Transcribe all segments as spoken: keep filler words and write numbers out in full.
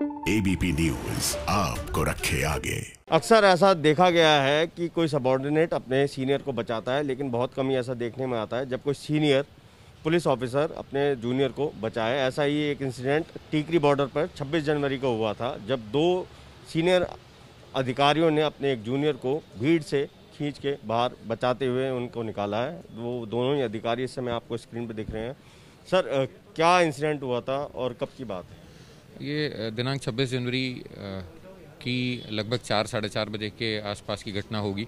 ABP news आपको रखे आगे। अक्सर ऐसा देखा गया है कि कोई सबॉर्डिनेट अपने सीनियर को बचाता है, लेकिन बहुत कम ही ऐसा देखने में आता है जब कोई सीनियर पुलिस ऑफिसर अपने जूनियर को बचाए। ऐसा ही एक इंसिडेंट टीकरी बॉर्डर पर छब्बीस जनवरी को हुआ था, जब दो सीनियर अधिकारियों ने अपने एक जूनियर को भीड़ से खींच के बाहर बचाते हुए उनको निकाला है। वो दोनों ही अधिकारी इस समय आपको स्क्रीन पर दिख रहे हैं। सर, क्या इंसिडेंट हुआ था और कब की बात है? ये दिनांक छब्बीस जनवरी की लगभग चार साढ़े चार बजे के आसपास की घटना होगी।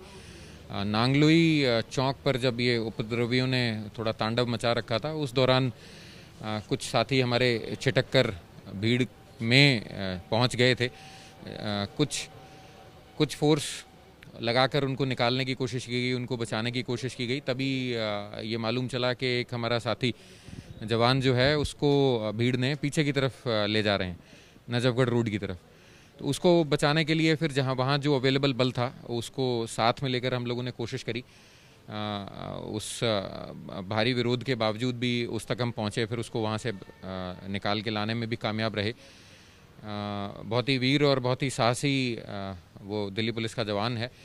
नांगलोई चौक पर जब ये उपद्रवियों ने थोड़ा तांडव मचा रखा था, उस दौरान कुछ साथी हमारे छिटक कर भीड़ में पहुंच गए थे। कुछ कुछ फोर्स लगाकर उनको निकालने की कोशिश की गई, उनको बचाने की कोशिश की गई। तभी ये मालूम चला कि एक हमारा साथी जवान जो है उसको भीड़ ने पीछे की तरफ ले जा रहे हैं, नजफगढ़ रोड की तरफ। तो उसको बचाने के लिए फिर जहां वहां जो अवेलेबल बल था उसको साथ में लेकर हम लोगों ने कोशिश करी। आ, उस भारी विरोध के बावजूद भी उस तक हम पहुंचे, फिर उसको वहां से आ, निकाल के लाने में भी कामयाब रहे। आ, बहुत ही वीर और बहुत ही साहसी आ, वो दिल्ली पुलिस का जवान है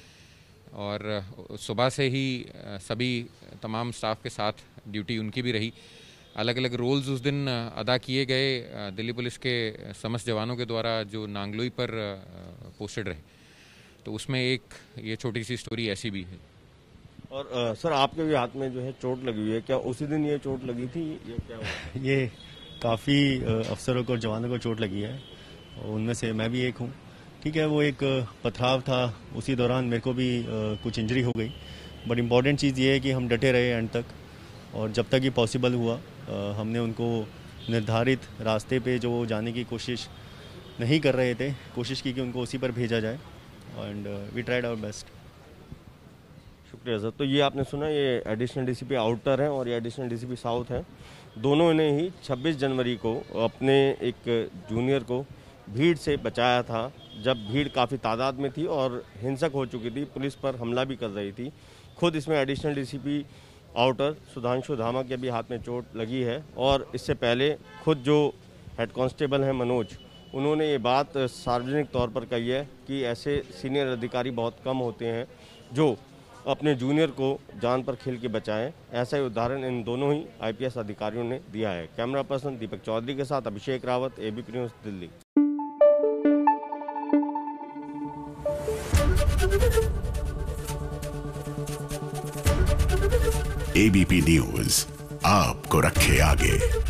और सुबह से ही सभी तमाम स्टाफ के साथ ड्यूटी उनकी भी रही। अलग अलग रोल्स उस दिन अदा किए गए दिल्ली पुलिस के समस्त जवानों के द्वारा जो नांगलोई पर पोस्टेड रहे। तो उसमें एक ये छोटी सी स्टोरी ऐसी भी है। और आ, सर, आपके भी हाथ में जो है चोट लगी हुई है, क्या उसी दिन ये चोट लगी थी? ये क्या हुआ? ये काफ़ी अफसरों को और जवानों को चोट लगी है, उनमें से मैं भी एक हूँ। ठीक है, वो एक पथराव था, उसी दौरान मेरे को भी कुछ इंजरी हो गई। बट इम्पॉर्टेंट चीज़ ये है कि हम डटे रहे एंड तक, और जब तक ये पॉसिबल हुआ हमने उनको निर्धारित रास्ते पे जो जाने की कोशिश नहीं कर रहे थे, कोशिश की कि उनको उसी पर भेजा जाए, and we tried our best. शुक्रिया सर। तो ये आपने सुना, ये एडिशनल डीसीपी आउटर हैं और ये एडिशनल डीसीपी साउथ हैं। दोनों ने ही छब्बीस जनवरी को अपने एक जूनियर को भीड़ से बचाया था, जब भीड़ काफ़ी तादाद में थी और हिंसक हो चुकी थी, पुलिस पर हमला भी कर रही थी। खुद इसमें एडिशनल डीसीपी आउटर सुधांशु धामा के भी हाथ में चोट लगी है, और इससे पहले खुद जो हेड कांस्टेबल हैं मनोज, उन्होंने ये बात सार्वजनिक तौर पर कही है कि ऐसे सीनियर अधिकारी बहुत कम होते हैं जो अपने जूनियर को जान पर खेल के बचाएं। ऐसा ही उदाहरण इन दोनों ही आईपीएस अधिकारियों ने दिया है। कैमरा पर्सन दीपक चौधरी के साथ Abhishek Rawat, ABP news, Delhi. ABP news आपको रखे आगे।